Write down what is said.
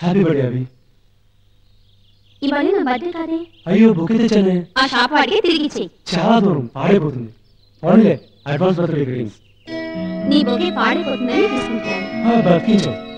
Happy birthday అవి. ఇవాళ నా బర్త్డే కాదే. అయ్యో బుక్ తెచ్చానే. ఆ షాప్ వాడికి తిరిగి ఇచ్చేయి. చాలా దూరం పాడైపోతుంది. Only advance birthday greetings. నీ బొకే పాడైపోతుందని తీసుకుంటాను. బతికించావు.